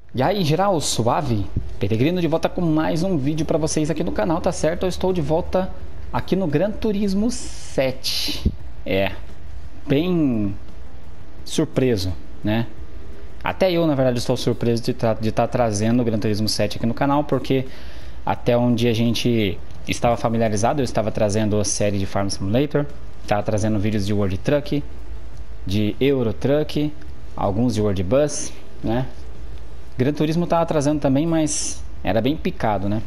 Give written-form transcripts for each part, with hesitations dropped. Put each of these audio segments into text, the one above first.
E aí, geral, suave? Peregrino de volta com mais um vídeo pra vocês aqui no canal, tá certo? Eu estou de volta aqui no Gran Turismo 7. Bem surpreso, né? Até eu, na verdade, estou surpreso de estar trazendo o Gran Turismo 7 aqui no canal, porque até onde a gente estava familiarizado, eu estava trazendo a série de Farm Simulator, estava trazendo vídeos de World Truck, de Euro Truck, alguns de World Bus, né? Gran Turismo estava trazendo também, mas era bem picado, né?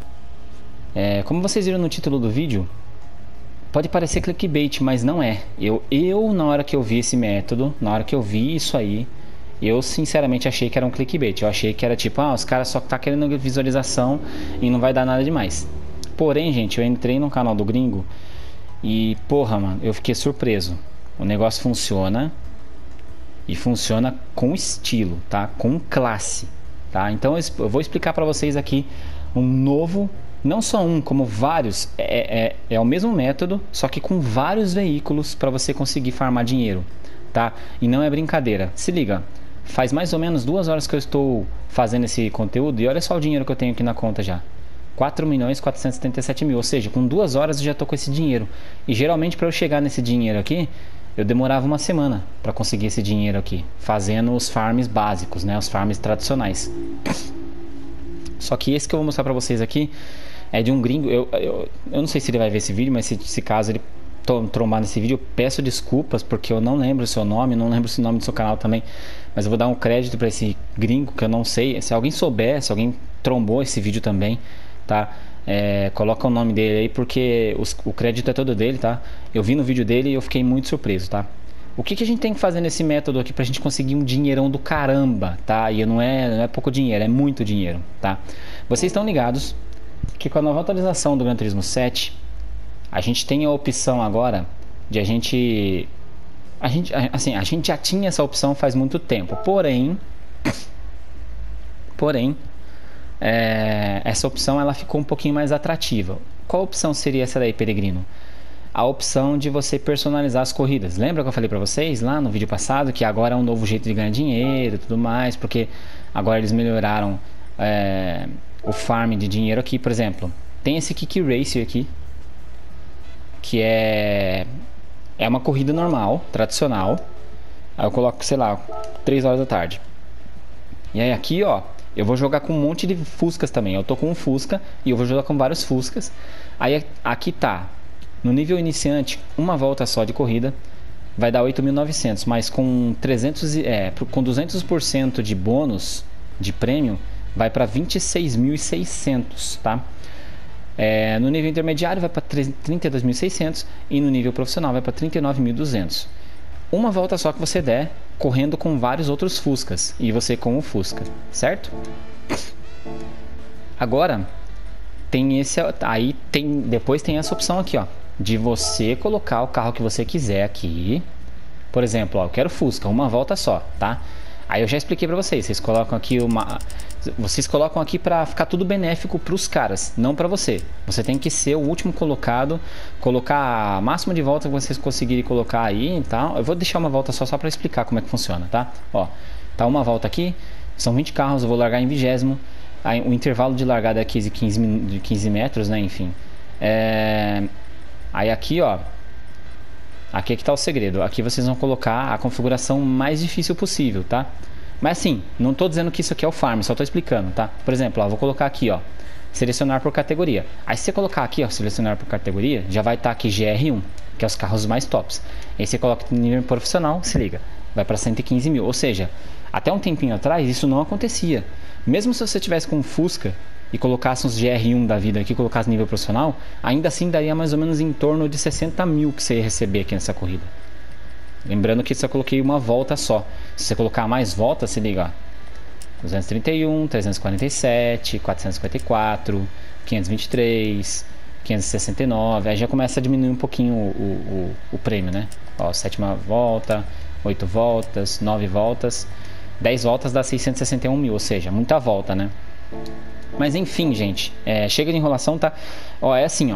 Como vocês viram no título do vídeo, pode parecer clickbait, mas não é. Eu na hora que eu vi esse método, na hora que eu vi isso aí, eu sinceramente achei que era um clickbait. Eu achei que era tipo, os caras só tá querendo visualização e não vai dar nada demais. Porém, gente, eu entrei no canal do Gringo e, porra, mano, eu fiquei surpreso. O negócio funciona. E funciona com estilo, tá? Com classe, tá? Então eu vou explicar para vocês aqui um novo, não só um, como vários. É o mesmo método, só que com vários veículos para você conseguir farmar dinheiro, tá? E não é brincadeira. Se liga, faz mais ou menos 2 horas que eu estou fazendo esse conteúdo e olha só o dinheiro que eu tenho aqui na conta já. 4.477.000, ou seja, com 2 horas eu já tô com esse dinheiro. E geralmente para eu chegar nesse dinheiro aqui, eu demorava uma semana para conseguir esse dinheiro aqui, fazendo os farms básicos, né, os farms tradicionais. Só que esse que eu vou mostrar para vocês aqui é de um gringo. Eu não sei se ele vai ver esse vídeo, mas se caso ele trombar nesse vídeo, eu peço desculpas porque eu não lembro o seu nome, não lembro o nome do seu canal também, mas eu vou dar um crédito para esse gringo que eu não sei. Se alguém souber, se alguém trombou esse vídeo também, tá? Coloca o nome dele aí porque o crédito é todo dele, tá? Eu vi no vídeo dele e eu fiquei muito surpreso, tá? O que a gente tem que fazer nesse método aqui pra gente conseguir um dinheirão do caramba, tá? E não é pouco dinheiro, é muito dinheiro, tá? Vocês estão ligados que com a nova atualização do Gran Turismo 7, a gente tem a opção agora de a gente já tinha essa opção faz muito tempo, porém essa opção ela ficou um pouquinho mais atrativa. Qual opção seria essa daí, Peregrino? A opção de você personalizar as corridas. Lembra que eu falei pra vocês lá no vídeo passado que agora é um novo jeito de ganhar dinheiro e tudo mais, porque agora eles melhoraram o farm de dinheiro aqui. Por exemplo, tem esse Kick Racer aqui, que é uma corrida normal, tradicional. Aí eu coloco, sei lá, 3 horas da tarde. E aí aqui, ó, eu vou jogar com um monte de Fuscas também. Eu tô com um Fusca e eu vou jogar com vários Fuscas. Aí aqui tá, no nível iniciante, uma volta só de corrida vai dar 8.900, mas com 200% de bônus de prêmio vai para 26.600, tá? No nível intermediário vai para 32.600 e no nível profissional vai para 39.200. Uma volta só que você der correndo com vários outros Fuscas e você com o Fusca, certo? Agora tem depois tem essa opção aqui, ó, de você colocar o carro que você quiser aqui. Por exemplo, ó, eu quero Fusca, uma volta só, tá? Aí eu já expliquei pra vocês, vocês colocam aqui pra ficar tudo benéfico pros caras, não pra você. Você tem que ser o último colocado, colocar a máxima de volta que vocês conseguirem colocar aí e tal. Eu vou deixar uma volta só pra explicar como é que funciona, tá? Ó, tá uma volta aqui, são 20 carros, eu vou largar em 20º. Aí, o intervalo de largada é de 15 metros, né, enfim. Aí aqui, ó, aqui é que tá o segredo. Aqui vocês vão colocar a configuração mais difícil possível, tá? Mas assim, não tô dizendo que isso aqui é o farm, só tô explicando, tá? Por exemplo, ó, vou colocar aqui, ó, selecionar por categoria. Aí se você colocar aqui, ó, selecionar por categoria, já vai estar aqui GR1, que é os carros mais tops. Aí você coloca no nível profissional, se liga, vai para 115 mil. Ou seja, até um tempinho atrás isso não acontecia. Mesmo se você tivesse com um Fusca e colocasse uns GR1 da vida aqui, colocasse nível profissional, ainda assim daria mais ou menos em torno de 60 mil que você ia receber aqui nessa corrida. Lembrando que só coloquei uma volta só. Se você colocar mais voltas, se liga, ó, 231, 347, 454, 523, 569. Aí já começa a diminuir um pouquinho o prêmio, né? Ó, 7ª volta, 8 voltas, 9 voltas, 10 voltas dá 661 mil, ou seja, muita volta, né? Mas enfim, gente, chega de enrolação, tá? Ó, é assim, ó.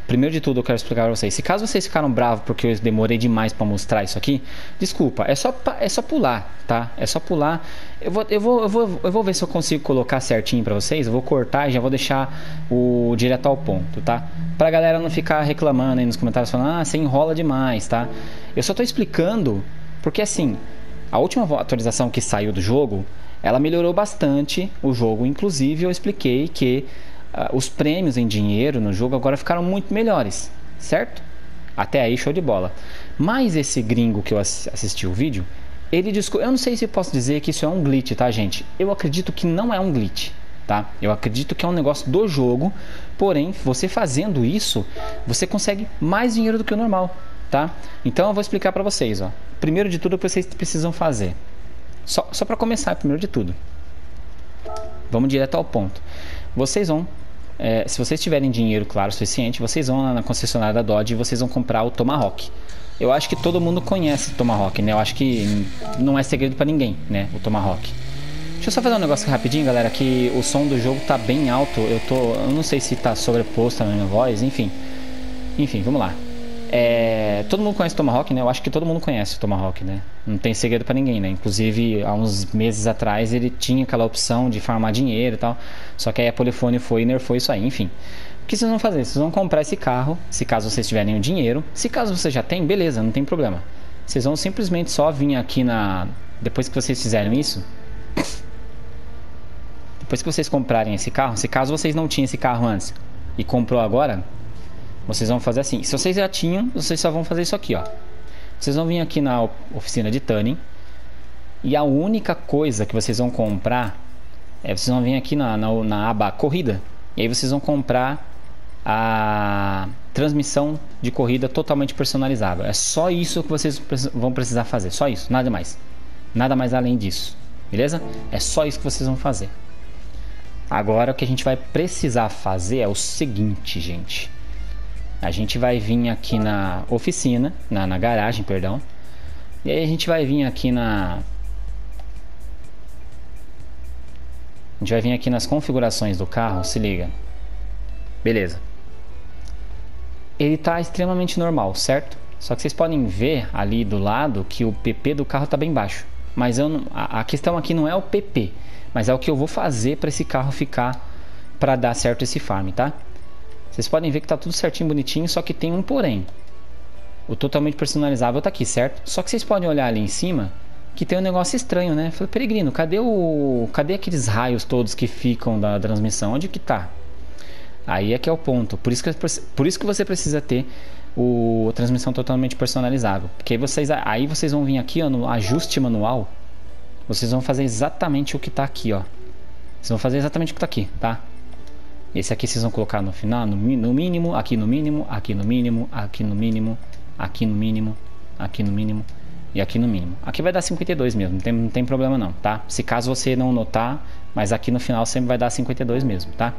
primeiro de tudo eu quero explicar pra vocês. Se caso vocês ficaram bravos porque eu demorei demais pra mostrar isso aqui, desculpa, é só pular, tá? É só pular. Eu vou ver se eu consigo colocar certinho pra vocês. Eu vou cortar e já vou deixar o direto ao ponto, tá? Pra galera não ficar reclamando aí nos comentários falando, ah, você enrola demais, tá? Eu só tô explicando porque assim, a última atualização que saiu do jogo, ela melhorou bastante o jogo. Inclusive eu expliquei que os prêmios em dinheiro no jogo agora ficaram muito melhores, certo? Até aí show de bola. Mas esse gringo que eu assisti o vídeo, eu não sei se eu posso dizer que isso é um glitch, tá, gente? Eu acredito que não é um glitch, tá? Eu acredito que é um negócio do jogo. Porém, você fazendo isso, você consegue mais dinheiro do que o normal, tá? Então eu vou explicar pra vocês, ó. Primeiro de tudo, o que vocês precisam fazer. Só pra começar, primeiro de tudo. Vamos direto ao ponto. Vocês vão, se vocês tiverem dinheiro, claro, suficiente, vocês vão lá na concessionária da Dodge e vocês vão comprar o Tomahawk. Eu acho que todo mundo conhece o Tomahawk, né? Eu acho que não é segredo pra ninguém, né? O Tomahawk. Deixa eu só fazer um negócio rapidinho, galera, que o som do jogo tá bem alto. Eu não sei se tá sobreposto na minha voz, enfim. Enfim, vamos lá. Todo mundo conhece o Tomahawk, né? Eu acho que todo mundo conhece o Tomahawk, né? Não tem segredo pra ninguém, né? Inclusive, há uns meses atrás ele tinha aquela opção de farmar dinheiro e tal. Só que aí a Polyphony foi e nerfou isso aí, enfim. O que vocês vão fazer? Vocês vão comprar esse carro, se caso vocês tiverem o dinheiro. Se caso você já tem, beleza, não tem problema. Vocês vão simplesmente só vir aqui depois que vocês fizerem isso. Depois que vocês comprarem esse carro, se caso vocês não tinham esse carro antes e comprou agora, vocês vão fazer assim. Se vocês já tinham, vocês só vão fazer isso aqui, ó. Vocês vão vir aqui na oficina de tuning. E a única coisa que vocês vão comprar vocês vão vir aqui na aba corrida. E aí vocês vão comprar a transmissão de corrida totalmente personalizável. É só isso que vocês vão precisar fazer. Só isso, nada mais. Nada mais além disso. Beleza? É só isso que vocês vão fazer. Agora o que a gente vai precisar fazer é o seguinte, gente. A gente vai vir aqui na oficina, na garagem, perdão. E aí a gente vai vir aqui A gente vai vir aqui nas configurações do carro, se liga. Beleza. Ele tá extremamente normal, certo? Só que vocês podem ver ali do lado que o PP do carro tá bem baixo. Mas a questão aqui não é o PP, mas é o que eu vou fazer para esse carro ficar, para dar certo esse farm, tá? Vocês podem ver que tá tudo certinho, bonitinho, só que tem um porém. O totalmente personalizável tá aqui, certo? Só que vocês podem olhar ali em cima que tem um negócio estranho, né? Falei, Peregrino, cadê aqueles raios todos que ficam da transmissão? Onde que tá? Aí é que é o ponto. Por isso que você precisa ter a transmissão totalmente personalizável. Porque aí vocês vão vir aqui, ó, no ajuste manual. Vocês vão fazer exatamente o que tá aqui, ó. Vocês vão fazer exatamente o que tá aqui, tá? Esse aqui vocês vão colocar no final, no mínimo, aqui no mínimo, aqui no mínimo, aqui no mínimo, aqui no mínimo, aqui no mínimo e aqui no mínimo. Aqui vai dar 52 mesmo, não tem problema não, tá? Se caso você não notar, mas aqui no final sempre vai dar 52 mesmo, tá?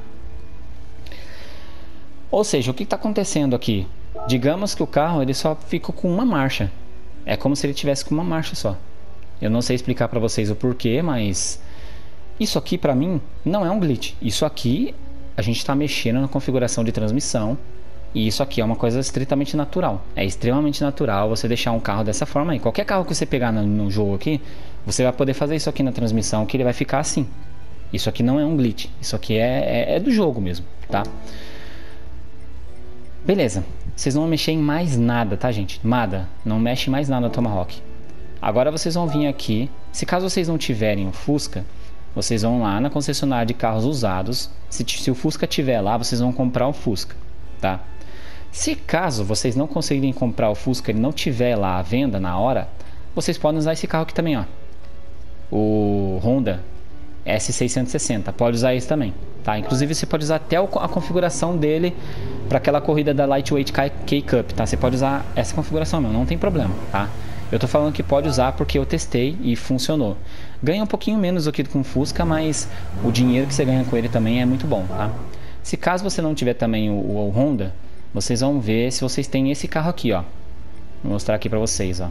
Ou seja, o que está acontecendo aqui? Digamos que o carro ele só fica com uma marcha. É como se ele tivesse com uma marcha só. Eu não sei explicar para vocês o porquê, mas isso aqui para mim não é um glitch. Isso aqui a gente está mexendo na configuração de transmissão e isso aqui é uma coisa estritamente natural. É extremamente natural você deixar um carro dessa forma aí. Qualquer carro que você pegar no jogo aqui, você vai poder fazer isso aqui na transmissão que ele vai ficar assim. Isso aqui não é um glitch. Isso aqui é do jogo mesmo, tá? Beleza. Vocês não vão mexer em mais nada, tá, gente? Nada. Não mexe mais nada no Tomahawk. Agora vocês vão vir aqui. Se caso vocês não tiverem o Fusca, vocês vão lá na concessionária de carros usados. Se o Fusca tiver lá, vocês vão comprar o Fusca, tá? Se caso vocês não conseguirem comprar o Fusca, ele não tiver lá à venda na hora, vocês podem usar esse carro aqui também, ó. O Honda S660. Pode usar esse também, tá? Inclusive você pode usar até a configuração dele para aquela corrida da Lightweight K-Cup, tá? Você pode usar essa configuração mesmo, não tem problema, tá? Eu tô falando que pode usar porque eu testei e funcionou. Ganha um pouquinho menos do que com o Fusca, mas o dinheiro que você ganha com ele também é muito bom, tá? Se caso você não tiver também o Honda, vocês vão ver se vocês têm esse carro aqui, ó. Vou mostrar aqui pra vocês, ó.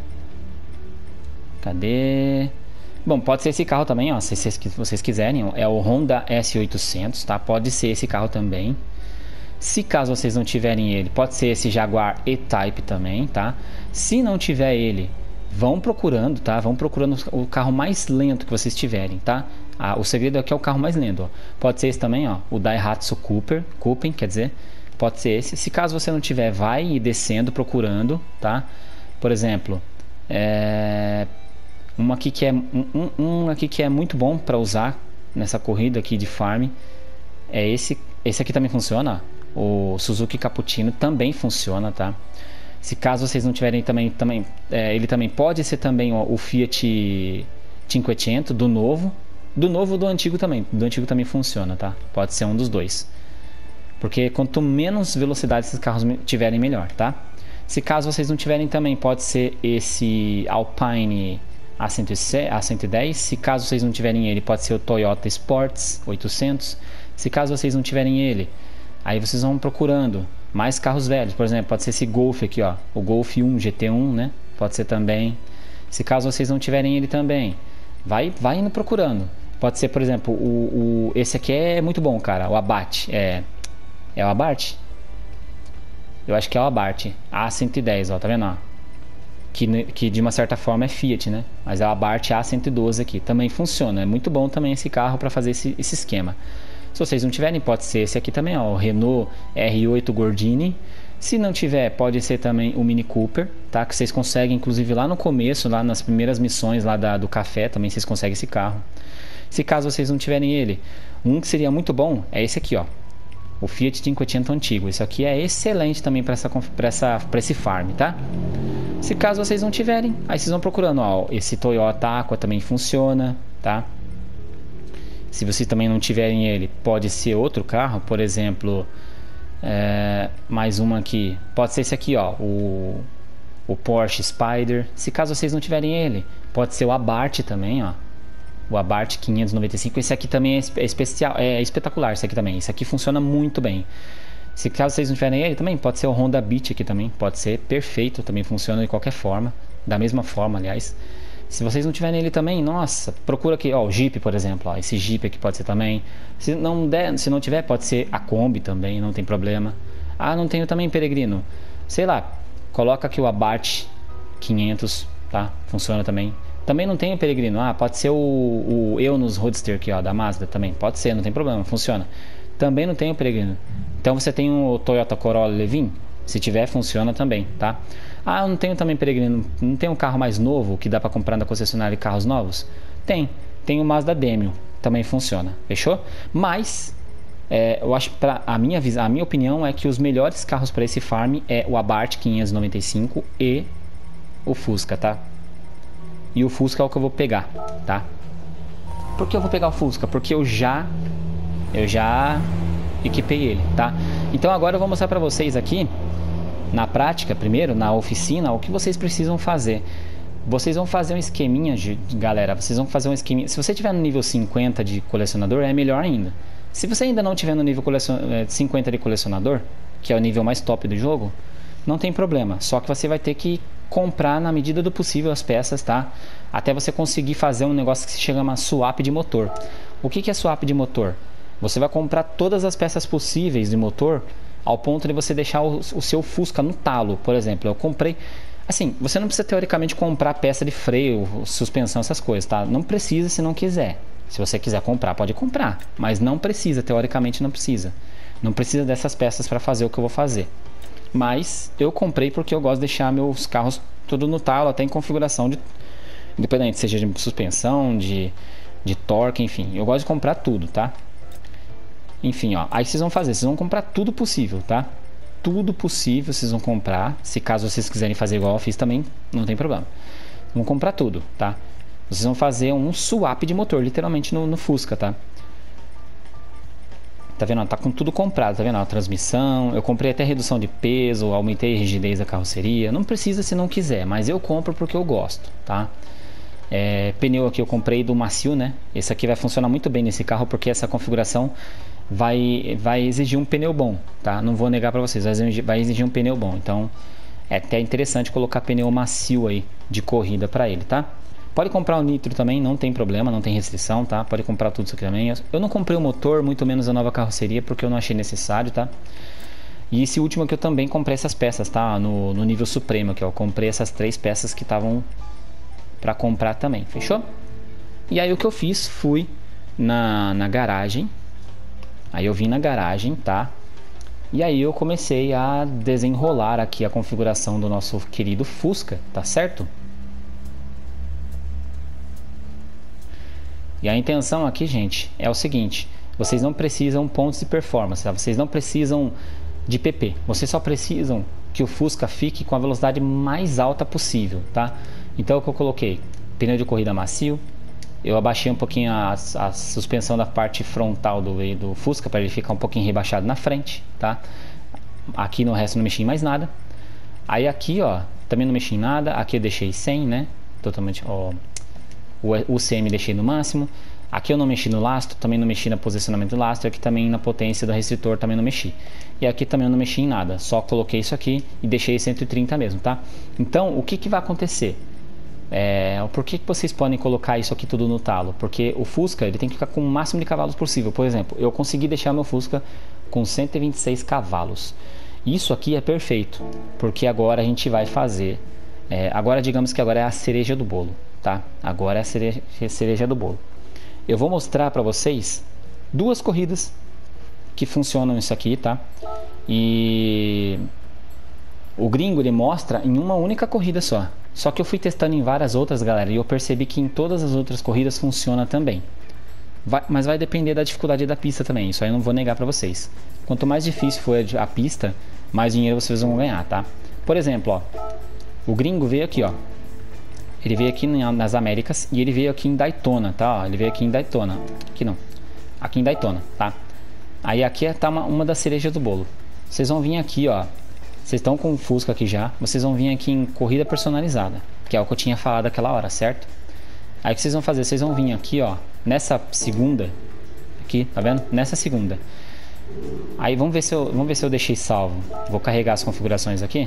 Cadê? Bom, pode ser esse carro também, ó, se vocês quiserem. É o Honda S800, tá? Pode ser esse carro também. Se caso vocês não tiverem ele, pode ser esse Jaguar E-Type também, tá? Se não tiver ele, vão procurando, tá? Vão procurando o carro mais lento que vocês tiverem, tá? O segredo aqui é o carro mais lento, ó. Pode ser esse também, ó, o Daihatsu Coupé, quer dizer, pode ser esse. Se caso você não tiver, vai descendo procurando, tá? Por exemplo, aqui que é muito bom para usar nessa corrida aqui de farm é esse aqui também funciona, ó. O Suzuki Cappuccino também funciona, tá? Se caso vocês não tiverem ele também pode ser também, ó, o Fiat 500 do novo ou do antigo também. Do antigo também funciona, tá? Pode ser um dos dois. Porque quanto menos velocidade esses carros tiverem, melhor, tá? Se caso vocês não tiverem também, pode ser esse Alpine A110. Se caso vocês não tiverem ele, pode ser o Toyota Sports 800. Se caso vocês não tiverem ele, aí vocês vão procurando mais carros velhos. Por exemplo, pode ser esse Golf aqui, ó, o Golf 1 GT1, né? Pode ser também. Se caso vocês não tiverem ele também, vai indo procurando. Pode ser, por exemplo, esse aqui é muito bom, cara, o Abarth. É o Abarth? Eu acho que é o Abarth A110, ó, tá vendo, ó? Que de uma certa forma é Fiat, né? Mas é o Abarth A112 aqui. Também funciona, é muito bom também esse carro para fazer esse esquema. Se vocês não tiverem, pode ser esse aqui também, ó, o Renault R8 Gordini. Se não tiver, pode ser também o Mini Cooper, tá? Que vocês conseguem, inclusive lá no começo, lá nas primeiras missões lá do café, também vocês conseguem esse carro. Se caso vocês não tiverem ele, um que seria muito bom é esse aqui, ó, o Fiat 500 antigo. Isso aqui é excelente também para esse farm, tá? Se caso vocês não tiverem, aí vocês vão procurando, ó, esse Toyota Aqua também funciona, tá? Se vocês também não tiverem ele, pode ser outro carro, por exemplo, mais uma aqui, pode ser esse aqui, ó, o Porsche Spyder. Se caso vocês não tiverem ele, pode ser o Abarth também, ó, o Abarth 595. Esse aqui também é especial, é espetacular, esse aqui também. Esse aqui funciona muito bem. Se caso vocês não tiverem ele também, pode ser o Honda Beat aqui também, pode ser perfeito, também funciona de qualquer forma, da mesma forma, aliás. Se vocês não tiverem ele também, nossa, procura aqui, ó, o Jeep, por exemplo, ó, esse Jeep aqui pode ser também. Se não tiver, pode ser a Kombi também, não tem problema. Ah, não tenho também Peregrino. Sei lá, coloca aqui o Abarth 500, tá? Funciona também. Também não tenho Peregrino. Ah, pode ser o Eonos Roadster aqui, ó, da Mazda também. Pode ser, não tem problema, funciona. Também não tenho Peregrino. Então você tem o Toyota Corolla Levin? Se tiver, funciona também, tá? Ah, eu não tenho também Peregrino. Não tem um carro mais novo que dá para comprar na concessionária de carros novos? Tem o Mazda Demio. Também funciona, fechou? Mas eu acho, a minha opinião é que os melhores carros para esse farm é o Abarth 595 e o Fusca, tá? E o Fusca é o que eu vou pegar, tá? Por que eu vou pegar o Fusca? Porque eu já equipei ele, tá? Então agora eu vou mostrar para vocês aqui na prática, primeiro, na oficina, o que vocês precisam fazer. Vocês vão fazer um esqueminha, galera. Vocês vão fazer um esqueminha. Se você tiver no nível 50 de colecionador, é melhor ainda. Se você ainda não tiver no nível 50 de colecionador, que é o nível mais top do jogo, não tem problema. Só que você vai ter que comprar na medida do possível as peças, tá? Até você conseguir fazer um negócio que se chama swap de motor. O que é swap de motor? Você vai comprar todas as peças possíveis de motor ao ponto de você deixar o seu Fusca no talo. Por exemplo, eu comprei... Assim, você não precisa teoricamente comprar peça de freio, suspensão, essas coisas, tá? Não precisa se não quiser. Se você quiser comprar, pode comprar. Mas não precisa, teoricamente não precisa. Não precisa dessas peças para fazer o que eu vou fazer. Mas eu comprei porque eu gosto de deixar meus carros tudo no talo, até em configuração de... Independente, seja de suspensão, de torque, enfim. Eu gosto de comprar tudo, tá? Enfim, ó, aí vocês vão fazer, vocês vão comprar tudo possível, tá? Tudo possível vocês vão comprar. Se caso vocês quiserem fazer igual eu fiz também, não tem problema. Vão comprar tudo, tá? Vocês vão fazer um swap de motor, literalmente no Fusca, tá? Tá vendo? Tá com tudo comprado, tá vendo? A transmissão, eu comprei até redução de peso, aumentei a rigidez da carroceria. Não precisa se não quiser, mas eu compro porque eu gosto, tá? Pneu aqui eu comprei do macio, né? Esse aqui vai funcionar muito bem nesse carro porque essa configuração vai exigir um pneu bom, tá? Não vou negar para vocês, vai exigir um pneu bom. Então é até interessante colocar pneu macio aí de corrida para ele, tá? Pode comprar o nitro também, não tem problema, não tem restrição, tá? Pode comprar tudo isso aqui também. Eu não comprei o motor, muito menos a nova carroceria, porque eu não achei necessário, tá? E esse último que eu também comprei essas peças, tá? No nível supremo aqui, ó. Eu comprei essas 3 peças que estavam pra comprar também, fechou? E aí o que eu fiz, fui na garagem. Aí eu vim na garagem, tá? E aí eu comecei a desenrolar aqui a configuração do nosso querido Fusca, tá certo? E a intenção aqui, gente, é o seguinte: vocês não precisam pontos de performance, tá? Vocês não precisam de PP, vocês só precisam que o Fusca fique com a velocidade mais alta possível, tá? Então o que eu coloquei? Pneu de corrida macio, eu abaixei um pouquinho a suspensão da parte frontal do Fusca para ele ficar um pouquinho rebaixado na frente, tá? Aqui no resto não mexi em mais nada. Aí aqui, ó, também não mexi em nada. Aqui eu deixei 100, né? Totalmente, ó, o UCM deixei no máximo. Aqui eu não mexi no lastro, também não mexi no posicionamento do lastro. Aqui também na potência do restritor também não mexi. E aqui também eu não mexi em nada, só coloquei isso aqui e deixei 130 mesmo, tá? Então, o que vai acontecer? Por que vocês podem colocar isso aqui tudo no talo? Porque o Fusca ele tem que ficar com o máximo de cavalos possível. Por exemplo, eu consegui deixar meu Fusca com 126 cavalos. Isso aqui é perfeito, porque agora a gente vai fazer... agora digamos que agora é a cereja do bolo, tá? Agora é a cereja do bolo. Eu vou mostrar para vocês 2 corridas que funcionam isso aqui, tá? E o gringo ele mostra em uma única corrida só. Só que eu fui testando em várias outras, galera, e eu percebi que em todas as outras corridas funciona também. Mas vai depender da dificuldade da pista também, isso aí eu não vou negar pra vocês. Quanto mais difícil for a pista, mais dinheiro vocês vão ganhar, tá? Por exemplo, ó, o gringo veio aqui, ó. Ele veio aqui nas Américas e ele veio aqui em Daytona, tá? Ó, ele veio aqui em Daytona. Aqui não. Aqui em Daytona, tá? Aí aqui tá uma das cerejas do bolo. Vocês vão vir aqui, ó. Vocês estão com o Fusca aqui já. Vocês vão vir aqui em corrida personalizada, que é o que eu tinha falado aquela hora, certo? Aí o que vocês vão fazer? Vocês vão vir aqui, ó, nessa segunda. Aqui, tá vendo? Nessa segunda. Aí vamos ver se eu deixei salvo. Vou carregar as configurações aqui.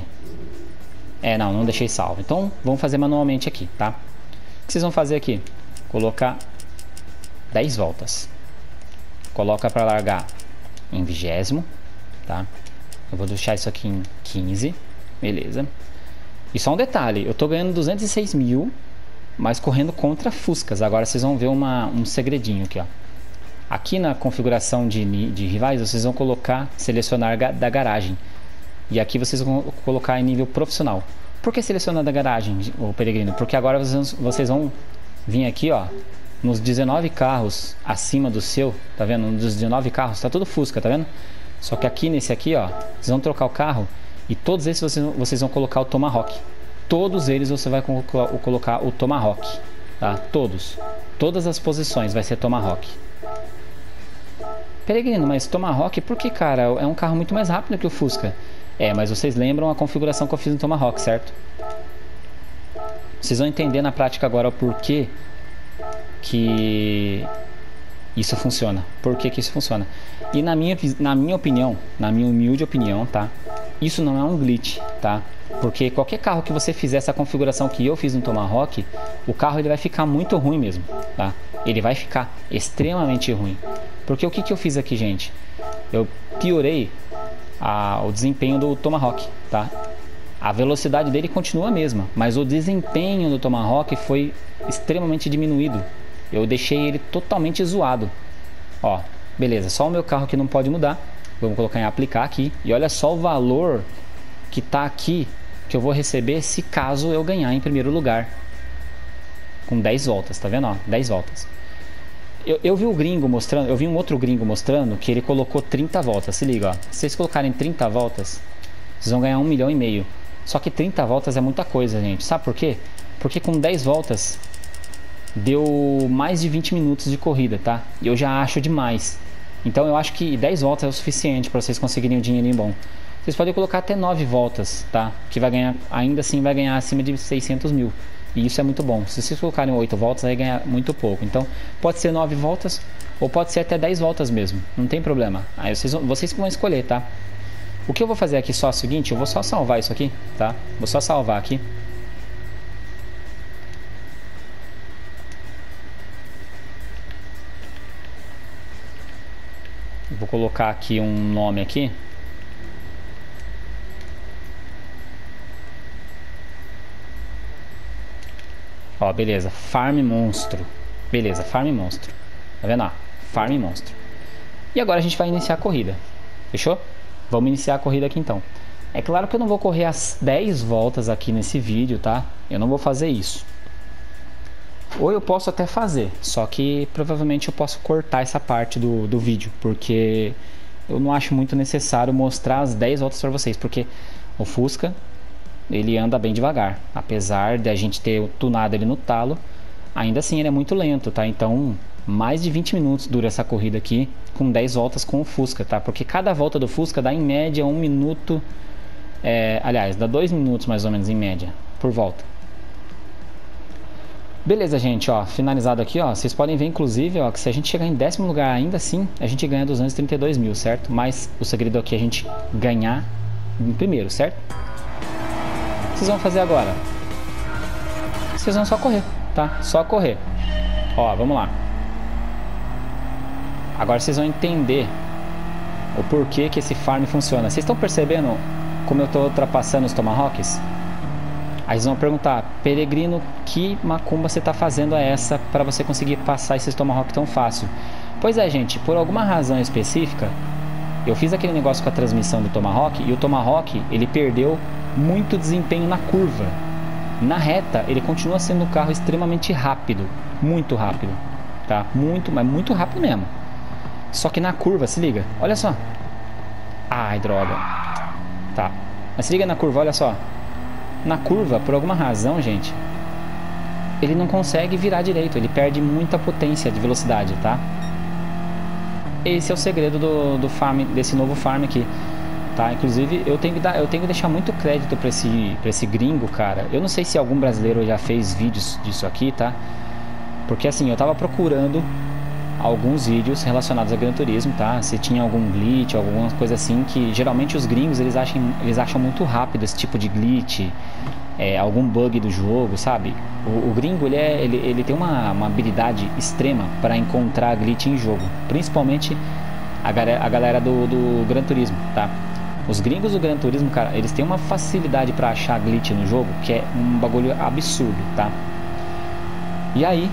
Não deixei salvo. Então vamos fazer manualmente aqui, tá? O que vocês vão fazer aqui? Colocar 10 voltas. Coloca para largar em 20º, tá? Eu vou deixar isso aqui em 15, beleza. E só um detalhe, eu tô ganhando 206 mil, mas correndo contra Fuscas. Agora vocês vão ver um segredinho aqui, ó. Aqui na configuração de rivais, vocês vão selecionar da garagem. E aqui vocês vão colocar em nível profissional. Por que selecionar da garagem, o Peregrino? Porque agora vocês vão vir aqui, ó, nos 19 carros acima do seu, tá vendo? Nos 19 carros, tá tudo Fusca, tá vendo? Só que aqui nesse aqui, ó, vocês vão trocar o carro e todos esses vocês vão colocar o Tomahawk. Todos eles você vai colocar o Tomahawk, tá? Todas as posições vai ser Tomahawk. Peregrino, mas Tomahawk, por que, cara? É um carro muito mais rápido que o Fusca. Mas vocês lembram a configuração que eu fiz no Tomahawk, certo? Vocês vão entender na prática agora o porquê que isso funciona. Por que isso funciona? E na minha opinião, na minha humilde opinião, tá? Isso não é um glitch, tá? Porque qualquer carro que você fizer essa configuração que eu fiz no Tomahawk, o carro ele vai ficar muito ruim mesmo, tá? Ele vai ficar extremamente ruim. Porque o que eu fiz aqui, gente? Eu piorei o desempenho do Tomahawk, tá? A velocidade dele continua a mesma, mas o desempenho do Tomahawk foi extremamente diminuído. Eu deixei ele totalmente zoado. Ó, beleza, só o meu carro que não pode mudar. Vamos colocar em aplicar aqui. E olha só o valor que tá aqui, que eu vou receber se caso eu ganhar em primeiro lugar. Com 10 voltas, tá vendo? Ó, 10 voltas. Eu vi o gringo mostrando, eu vi um outro gringo mostrando que ele colocou 30 voltas. Se liga, ó. Se vocês colocarem 30 voltas, vocês vão ganhar 1,5 milhão. Só que 30 voltas é muita coisa, gente. Sabe por quê? Porque com 10 voltas deu mais de 20 minutos de corrida, tá? E eu já acho demais. Então eu acho que 10 voltas é o suficiente para vocês conseguirem um dinheirinho bom. Vocês podem colocar até 9 voltas, tá? Que vai ganhar, ainda assim vai ganhar acima de 600 mil. E isso é muito bom. Se vocês colocarem 8 voltas, vai ganhar muito pouco. Então pode ser 9 voltas ou pode ser até 10 voltas mesmo. Não tem problema. Aí vocês que vão escolher, tá? O que eu vou fazer aqui só é o seguinte, eu vou só salvar isso aqui, tá? Vou só salvar aqui. Vou colocar aqui um nome aqui. Ó, beleza. Farm monstro. Beleza, farm monstro. Tá vendo? Ó, farm monstro. E agora a gente vai iniciar a corrida. Fechou? Vamos iniciar a corrida aqui então. É claro que eu não vou correr as 10 voltas aqui nesse vídeo, tá? Eu não vou fazer isso. Ou eu posso até fazer, só que provavelmente eu posso cortar essa parte do vídeo, porque eu não acho muito necessário mostrar as 10 voltas para vocês, porque o Fusca, ele anda bem devagar, apesar de a gente ter tunado ele no talo, ainda assim ele é muito lento, tá? Então mais de 20 minutos dura essa corrida aqui, com 10 voltas com o Fusca, tá? Porque cada volta do Fusca dá em média 1 minuto, aliás, dá 2 minutos mais ou menos em média, por volta. Beleza, gente, ó, finalizado aqui, ó, vocês podem ver, inclusive, ó, que se a gente chegar em 10º lugar ainda assim, a gente ganha 232 mil, certo? Mas o segredo aqui é a gente ganhar em primeiro, certo? O que vocês vão fazer agora? Vocês vão só correr, tá? Só correr. Ó, vamos lá. Agora vocês vão entender o porquê que esse farm funciona. Vocês estão percebendo como eu tô ultrapassando os Tomahawks? Aí eles vão perguntar, Peregrino, que macumba você está fazendo essa para você conseguir passar esses Tomahawk tão fácil? Pois é, gente, por alguma razão específica, eu fiz aquele negócio com a transmissão do Tomahawk e o Tomahawk, ele perdeu muito desempenho na curva. Na reta, ele continua sendo um carro extremamente rápido, muito rápido, tá? Muito, mas muito rápido mesmo. Só que na curva, se liga, olha só. Ai, droga. Tá, mas se liga na curva, olha só. Na curva, por alguma razão, gente, ele não consegue virar direito, ele perde muita potência de velocidade, tá? Esse é o segredo do farm, desse novo farm aqui, tá? Inclusive, eu tenho que deixar muito crédito pra esse gringo, cara. Eu não sei se algum brasileiro já fez vídeos disso aqui, tá? Porque assim, eu tava procurando alguns vídeos relacionados a Gran Turismo, tá? Se tinha algum glitch, alguma coisa assim, que geralmente os gringos eles acham muito rápido esse tipo de glitch, algum bug do jogo, sabe? O gringo ele tem uma habilidade extrema para encontrar glitch em jogo, principalmente a galera do Gran Turismo, tá? Os gringos do Gran Turismo, cara, eles têm uma facilidade para achar glitch no jogo que é um bagulho absurdo, tá? E aí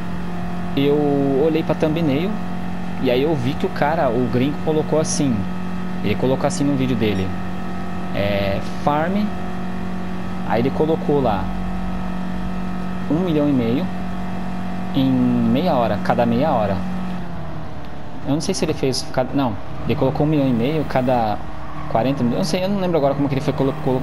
eu olhei pra thumbnail e aí eu vi que o gringo colocou assim, ele colocou assim no vídeo dele, farm, aí ele colocou lá 1,5 milhão em meia hora, cada meia hora. Eu não sei se ele fez, não, ele colocou 1,5 milhão cada 40 minutos, eu não sei, eu não lembro agora como que ele foi, colocou,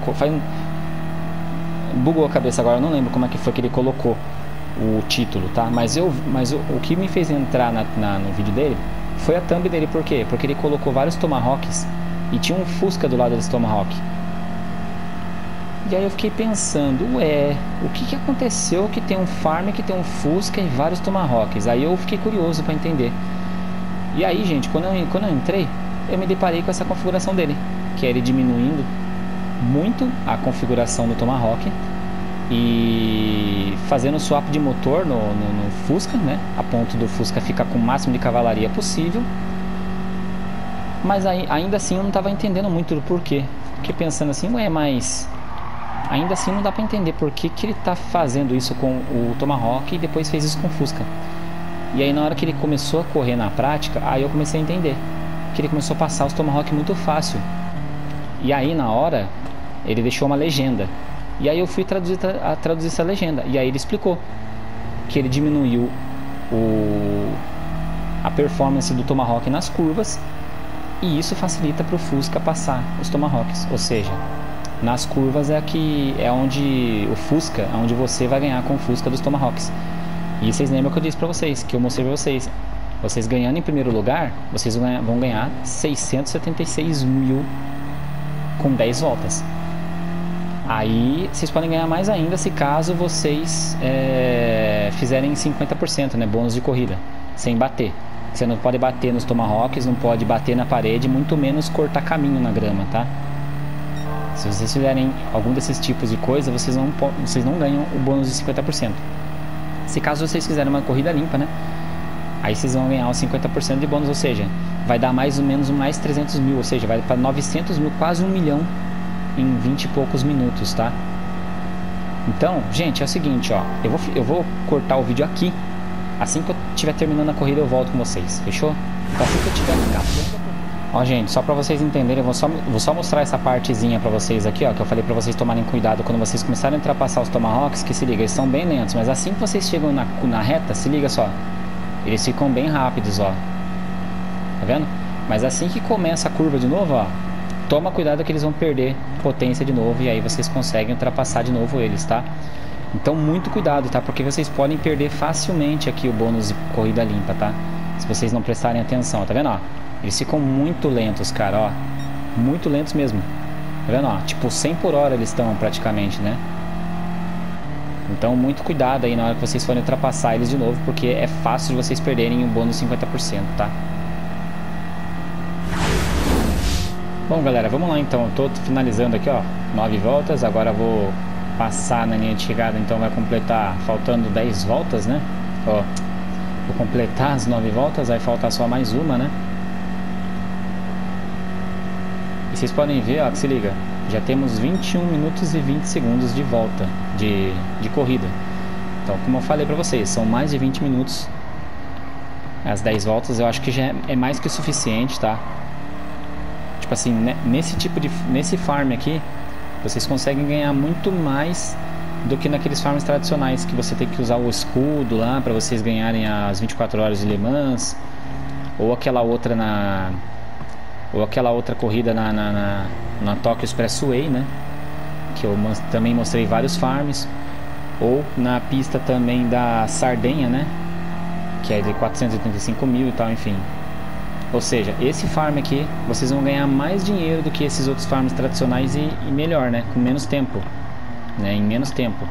bugou a cabeça agora, eu não lembro como é que foi que ele colocou o título, tá? Mas o que me fez entrar no vídeo dele foi a thumb dele. Por quê? Porque ele colocou vários Tomahawks e tinha um Fusca do lado desse Tomahawk. E aí eu fiquei pensando, o que aconteceu que tem um farm, que tem um Fusca e vários Tomahawks? Aí eu fiquei curioso para entender. E aí, gente, quando eu entrei, eu me deparei com essa configuração dele, que é ele diminuindo muito a configuração do Tomahawk e fazendo swap de motor no Fusca, né? A ponto do Fusca ficar com o máximo de cavalaria possível. Mas aí, ainda assim eu não estava entendendo muito do porquê. Fiquei pensando assim, mas ainda assim não dá para entender por que ele está fazendo isso com o Tomahawk e depois fez isso com o Fusca. E aí na hora que ele começou a correr na prática, aí eu comecei a entender que ele começou a passar os Tomahawk muito fácil. E aí na hora ele deixou uma legenda. E aí eu fui traduzir essa legenda. E aí ele explicou que ele diminuiu a performance do Tomahawk nas curvas. E isso facilita para o Fusca passar os Tomahawks. Ou seja, nas curvas é onde o Fusca, é onde você vai ganhar com o Fusca dos Tomahawks. E vocês lembram que eu disse para vocês, que eu mostrei para vocês. Vocês ganhando em primeiro lugar, vocês vão ganhar 676 mil com 10 voltas. Aí vocês podem ganhar mais ainda se caso vocês fizerem 50%, né, bônus de corrida, sem bater. Você não pode bater nos Tomahawks, não pode bater na parede, muito menos cortar caminho na grama, tá? Se vocês fizerem algum desses tipos de coisa, vocês não ganham o bônus de 50%. Se caso vocês fizerem uma corrida limpa, né, aí vocês vão ganhar os 50% de bônus, ou seja, vai dar mais ou menos mais 300 mil, ou seja, vai para 900 mil, quase 1 milhão em 20 e poucos minutos, tá? Então, gente, é o seguinte, ó. Eu vou cortar o vídeo aqui. Assim que eu estiver terminando a corrida, eu volto com vocês. Fechou? Então, assim que eu tiver acabando... Ó, gente, só pra vocês entenderem, eu vou só mostrar essa partezinha pra vocês aqui, ó. Que eu falei pra vocês tomarem cuidado quando vocês começarem a ultrapassar os Tomahawks. Que se liga, eles são bem lentos. Mas assim que vocês chegam na reta, se liga só. Eles ficam bem rápidos, ó. Tá vendo? Mas assim que começa a curva de novo, ó. Toma cuidado que eles vão perder potência de novo. E aí vocês conseguem ultrapassar de novo eles, tá? Então muito cuidado, tá? Porque vocês podem perder facilmente aqui o bônus de corrida limpa, tá? Se vocês não prestarem atenção, tá vendo, ó? Eles ficam muito lentos, cara, ó. Muito lentos mesmo. Tá vendo, ó? Tipo 100 por hora eles estão praticamente, né? Então muito cuidado aí na hora que vocês forem ultrapassar eles de novo, porque é fácil de vocês perderem o bônus 50%, tá? Bom, galera, vamos lá então. Eu tô finalizando aqui, ó, 9 voltas. Agora vou passar na linha de chegada, então vai completar faltando 10 voltas, né? Ó, vou completar as 9 voltas, vai faltar só mais uma, né? E vocês podem ver, ó, que se liga, já temos 21 minutos e 20 segundos de volta de corrida. Então, como eu falei pra vocês, são mais de 20 minutos. As 10 voltas eu acho que já é mais que o suficiente, tá? Tipo assim, né, nesse farm aqui, vocês conseguem ganhar muito mais do que naqueles farms tradicionais, que você tem que usar o escudo lá para vocês ganharem as 24 horas de Le Mans, ou aquela outra corrida na Tokyo Expressway, né? Que eu também mostrei vários farms, ou na pista também da Sardenha, né? Que é de 485 mil e tal, enfim. Ou seja, esse farm aqui, vocês vão ganhar mais dinheiro do que esses outros farms tradicionais e melhor, né? Com menos tempo, né? Em menos tempo.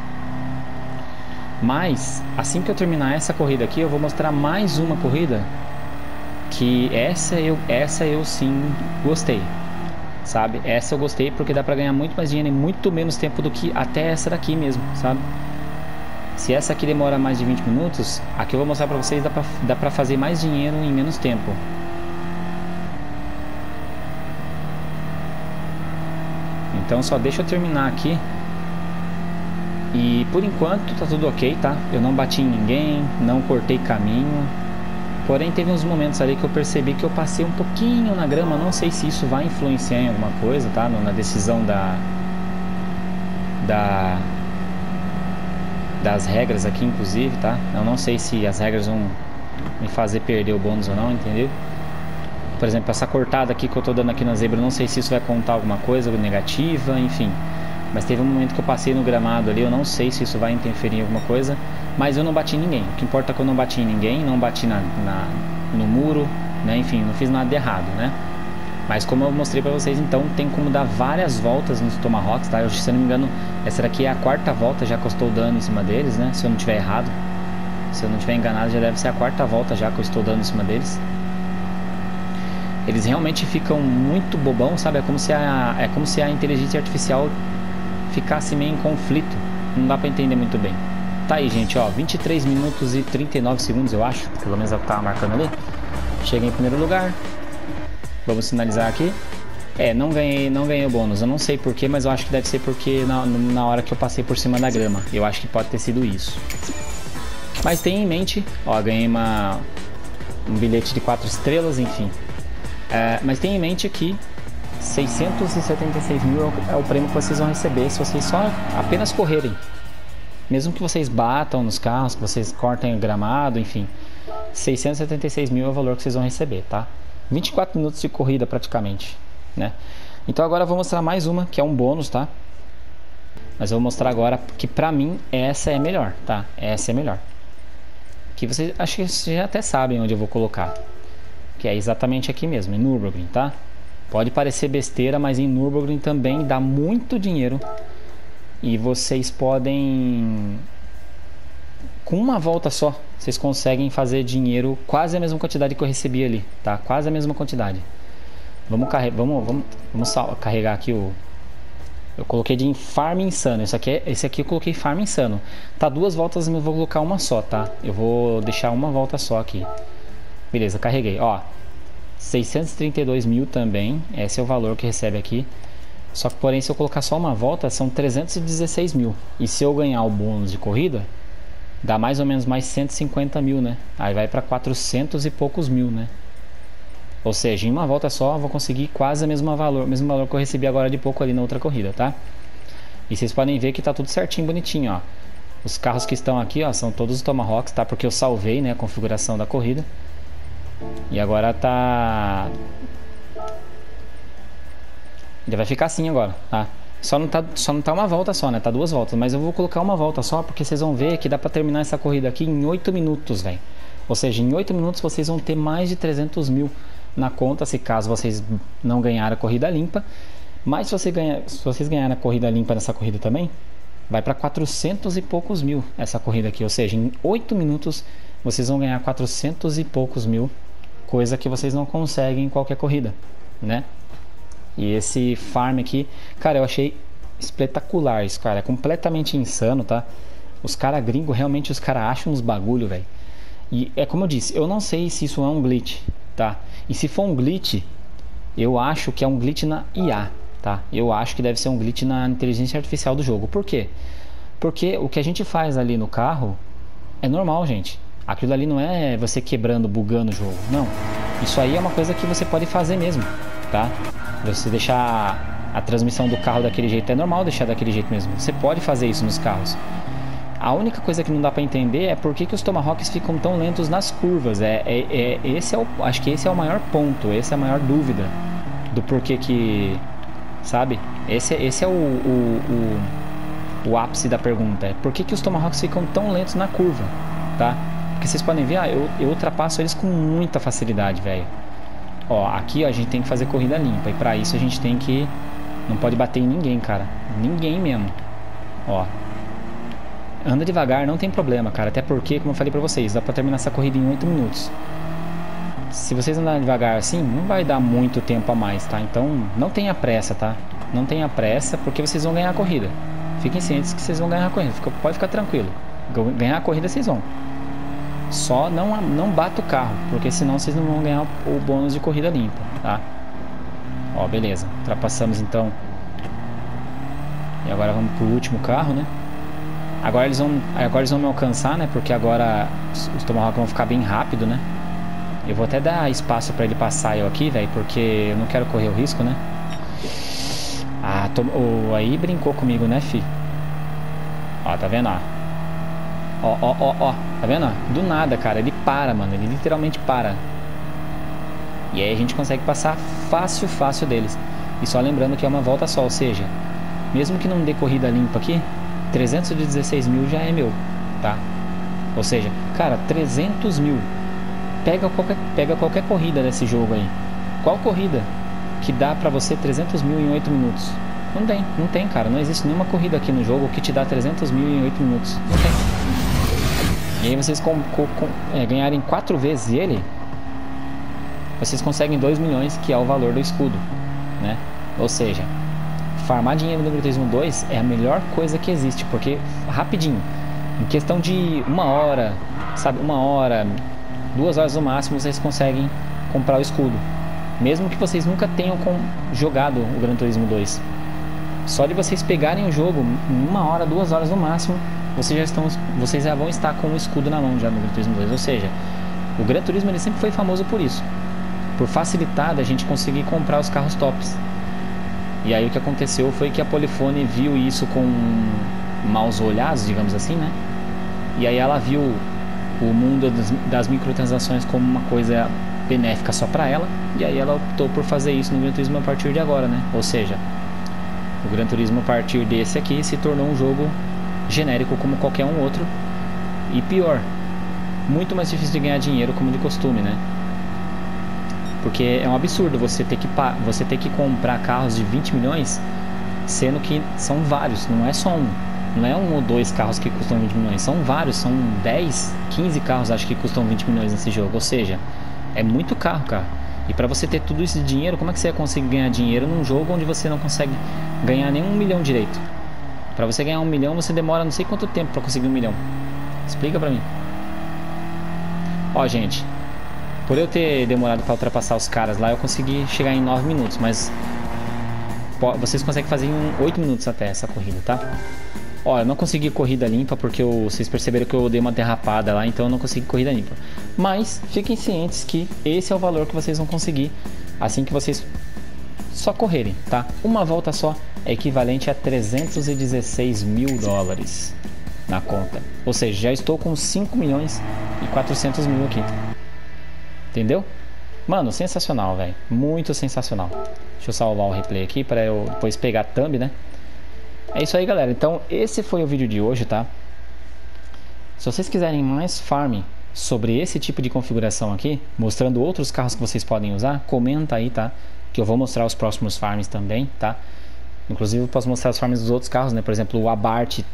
Mas, assim que eu terminar essa corrida aqui, eu vou mostrar mais uma corrida que essa eu sim gostei, sabe? Essa eu gostei porque dá pra ganhar muito mais dinheiro em muito menos tempo do que até essa daqui mesmo, sabe? Se essa aqui demora mais de 20 minutos, aqui eu vou mostrar pra vocês, dá pra fazer mais dinheiro em menos tempo. Então só deixa eu terminar aqui. E por enquanto tá tudo ok, tá? Eu não bati em ninguém, não cortei caminho. Porém teve uns momentos ali que eu percebi que eu passei um pouquinho na grama. Não sei se isso vai influenciar em alguma coisa, tá? Na decisão das regras aqui, inclusive, tá? Eu não sei se as regras vão me fazer perder o bônus ou não, entendeu? Por exemplo, essa cortada aqui que eu tô dando aqui na zebra, eu não sei se isso vai contar alguma coisa negativa, enfim. Mas teve um momento que eu passei no gramado ali, eu não sei se isso vai interferir em alguma coisa, mas eu não bati em ninguém. O que importa é que eu não bati em ninguém, não bati no muro, né? Enfim, não fiz nada de errado, né? Mas como eu mostrei pra vocês, então tem como dar várias voltas nos Tomahawks, tá? Se eu não me engano, essa daqui é a 4ª volta já que eu estou dando em cima deles, né? Se eu não tiver errado, se eu não tiver enganado, já deve ser a 4ª volta já que eu estou dando em cima deles. Eles realmente ficam muito bobão, sabe? É como se a inteligência artificial ficasse meio em conflito. Não dá pra entender muito bem. Tá aí, gente, ó, 23 minutos e 39 segundos, eu acho. Pelo menos é o que tava marcando ali. Cheguei em primeiro lugar. Vamos finalizar aqui. Não ganhei o bônus. Eu não sei porquê, mas eu acho que deve ser porque na hora que eu passei por cima da grama. Eu acho que pode ter sido isso. Mas tenha em mente, ó, ganhei um bilhete de 4 estrelas, enfim. Mas tenha em mente que 676 mil é o prêmio que vocês vão receber se vocês só apenas correrem. Mesmo que vocês batam nos carros, que vocês cortem o gramado, enfim. 676 mil é o valor que vocês vão receber, tá? 24 minutos de corrida praticamente, né? Então agora eu vou mostrar mais uma, que é um bônus, tá? Mas eu vou mostrar agora que pra mim essa é melhor, tá? Essa é melhor. Que vocês, acho que vocês já até sabem onde eu vou colocar. Que é exatamente aqui mesmo, em Nürburgring, tá? Pode parecer besteira, mas em Nürburgring também dá muito dinheiro. E vocês podem... Com uma volta só, vocês conseguem fazer dinheiro quase a mesma quantidade que eu recebi ali, tá? Quase a mesma quantidade. Vamos carregar aqui o... Eu coloquei de farm insano. Esse aqui eu coloquei farm insano. Tá 2 voltas, mas eu vou colocar uma só, tá? Eu vou deixar uma volta só aqui. Beleza, carreguei. Ó, 632 mil também. Esse é o valor que recebe aqui. Só que, porém, se eu colocar só uma volta, são 316 mil. E se eu ganhar o bônus de corrida, dá mais ou menos mais 150 mil, né? Aí vai para 400 e poucos mil, né? Ou seja, em uma volta só eu vou conseguir quase o mesmo valor que eu recebi agora de pouco ali na outra corrida, tá? E vocês podem ver que tá tudo certinho, bonitinho, ó. Os carros que estão aqui, ó, são todos os Tomahawks, tá? Porque eu salvei, né, a configuração da corrida. E agora tá... Ele vai ficar assim agora, tá? Só não tá uma volta só, né? Tá 2 voltas. Mas eu vou colocar uma volta só, porque vocês vão ver que dá pra terminar essa corrida aqui em 8 minutos, velho. Ou seja, em 8 minutos vocês vão ter mais de 300 mil na conta, se caso vocês não ganharem a corrida limpa. Mas se vocês ganharem a corrida limpa nessa corrida também, vai para 400 e poucos mil essa corrida aqui. Ou seja, em 8 minutos vocês vão ganhar 400 e poucos mil, coisa que vocês não conseguem em qualquer corrida, né? E esse farm aqui, cara, eu achei espetacular isso, cara. É completamente insano, tá? Os caras gringos, realmente os caras acham uns bagulho, velho. E é como eu disse, eu não sei se isso é um glitch, tá? E se for um glitch, eu acho que é um glitch na IA, tá? Eu acho que deve ser um glitch na inteligência artificial do jogo. Por quê? Porque o que a gente faz ali no carro é normal, gente. Aquilo ali não é você quebrando, bugando o jogo. Não. Isso aí é uma coisa que você pode fazer mesmo, tá? Você deixar a transmissão do carro daquele jeito, é normal deixar daquele jeito mesmo. Você pode fazer isso nos carros. A única coisa que não dá pra entender é por que os Tomahawks ficam tão lentos nas curvas. Acho que esse é o maior ponto, essa é a maior dúvida do porquê que... Sabe? Esse é o ápice da pergunta. É por que os Tomahawks ficam tão lentos na curva, tá? Porque vocês podem ver, eu ultrapasso eles com muita facilidade, velho. Ó, aqui ó, a gente tem que fazer corrida limpa. E pra isso a gente tem que... Não pode bater em ninguém, cara. Ninguém mesmo. Ó. Anda devagar, não tem problema, cara. Até porque, como eu falei pra vocês, dá pra terminar essa corrida em 8 minutos. Se vocês andarem devagar assim, não vai dar muito tempo a mais, tá? Então, não tenha pressa, tá? Não tenha pressa, porque vocês vão ganhar a corrida. Fiquem cientes que vocês vão ganhar a corrida. Pode ficar tranquilo. Ganhar a corrida vocês vão. Só não bata o carro, porque senão vocês não vão ganhar o bônus de corrida limpa, tá? Ó, beleza. Ultrapassamos então. E agora vamos pro último carro, né? Agora eles vão me alcançar, né? Porque agora os Tomahawk vão ficar bem rápido, né? Eu vou até dar espaço pra ele passar eu aqui, velho, porque eu não quero correr o risco, né? Ah, aí brincou comigo, né, fi? Ó, tá vendo, ó? Ó, tá vendo? Do nada, cara, ele para, mano, ele literalmente para. E aí a gente consegue passar fácil deles. E só lembrando que é uma volta só, ou seja, mesmo que não dê corrida limpa aqui, 316 mil já é meu, tá? Ou seja, cara, 300 mil. Pega qualquer corrida desse jogo aí. Qual corrida que dá pra você 300 mil em 8 minutos? Não tem, cara. Não existe nenhuma corrida aqui no jogo que te dá 300 mil em 8 minutos. Não tem. E aí vocês ganharem 4 vezes ele, vocês conseguem 2 milhões, que é o valor do escudo, né? Ou seja, farmar dinheiro no Gran Turismo 2 é a melhor coisa que existe, porque rapidinho, em questão de 1 hora, sabe, 1 hora, 2 horas no máximo, vocês conseguem comprar o escudo. Mesmo que vocês nunca tenham jogado o Gran Turismo 2. Só de vocês pegarem o jogo, em 1 hora, 2 horas no máximo, vocês já vão estar com o escudo na mão já no Gran Turismo 2. Ou seja, o Gran Turismo ele sempre foi famoso por isso. Por facilitar a gente conseguir comprar os carros tops. E aí o que aconteceu foi que a Polyphony viu isso com maus olhados, digamos assim, né? E aí ela viu o mundo das microtransações como uma coisa benéfica só pra ela. E aí ela optou por fazer isso no Gran Turismo a partir de agora, né? Ou seja, o Gran Turismo a partir desse aqui se tornou um jogo genérico como qualquer um outro. E pior, muito mais difícil de ganhar dinheiro como de costume, né? Porque é um absurdo você ter que comprar carros de 20 milhões, sendo que são vários, não é só um. Não é 1 ou 2 carros que custam 20 milhões, são vários, são 10, 15 carros acho que custam 20 milhões nesse jogo. Ou seja, é muito carro, cara. E pra você ter tudo isso de dinheiro, como é que você vai conseguir ganhar dinheiro num jogo onde você não consegue ganhar nem 1 milhão direito? Pra você ganhar 1 milhão, você demora não sei quanto tempo pra conseguir 1 milhão. Explica pra mim. Ó, gente, por eu ter demorado pra ultrapassar os caras lá, eu consegui chegar em 9 minutos, mas vocês conseguem fazer em 8 minutos até essa corrida, tá? Ó, eu não consegui corrida limpa porque vocês perceberam que eu dei uma derrapada lá, então eu não consegui corrida limpa. Mas fiquem cientes que esse é o valor que vocês vão conseguir assim que vocês só correrem, tá? Uma volta só é equivalente a 316 mil dólares na conta. Ou seja, já estou com 5 milhões e 400 mil aqui. Entendeu? Mano, sensacional, velho. Muito sensacional. Deixa eu salvar o replay aqui para eu depois pegar a thumb, né? É isso aí, galera. Então, esse foi o vídeo de hoje, tá? Se vocês quiserem mais farm sobre esse tipo de configuração aqui, mostrando outros carros que vocês podem usar, comenta aí, tá? Que eu vou mostrar os próximos farms também, tá? Inclusive, eu posso mostrar os farms dos outros carros, né? Por exemplo, o Abarth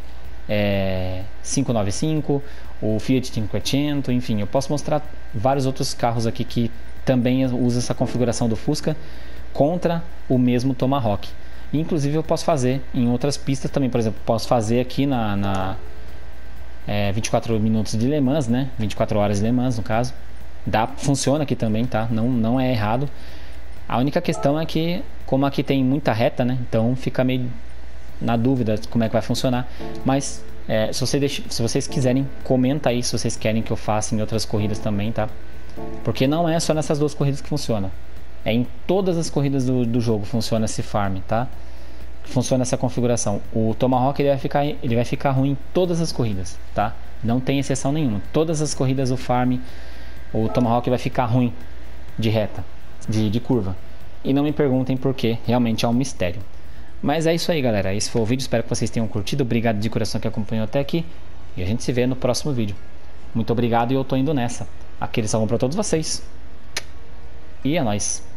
595, o Fiat 500, enfim. Eu posso mostrar vários outros carros aqui que também usam essa configuração do Fusca contra o mesmo Tomahawk. Inclusive eu posso fazer em outras pistas também, por exemplo, posso fazer aqui na 24 minutos de Le Mans, né? 24 horas de Le Mans no caso. Funciona aqui também, tá? Não é errado. A única questão é que, como aqui tem muita reta, né? Então fica meio na dúvida de como é que vai funcionar. Mas se vocês quiserem, comenta aí se vocês querem que eu faça em outras corridas também, tá? Porque não é só nessas duas corridas que funciona. É em todas as corridas do jogo funciona esse farm, tá? Funciona essa configuração. O Tomahawk ele vai ficar ruim em todas as corridas, tá? Não tem exceção nenhuma. Todas as corridas o farm, o Tomahawk vai ficar ruim de reta, de curva. E não me perguntem por quê, realmente é um mistério. Mas é isso aí, galera. Esse foi o vídeo, espero que vocês tenham curtido. Obrigado de coração que acompanhou até aqui. E a gente se vê no próximo vídeo. Muito obrigado e eu tô indo nessa. Aquele salve pra todos vocês. E é nóis.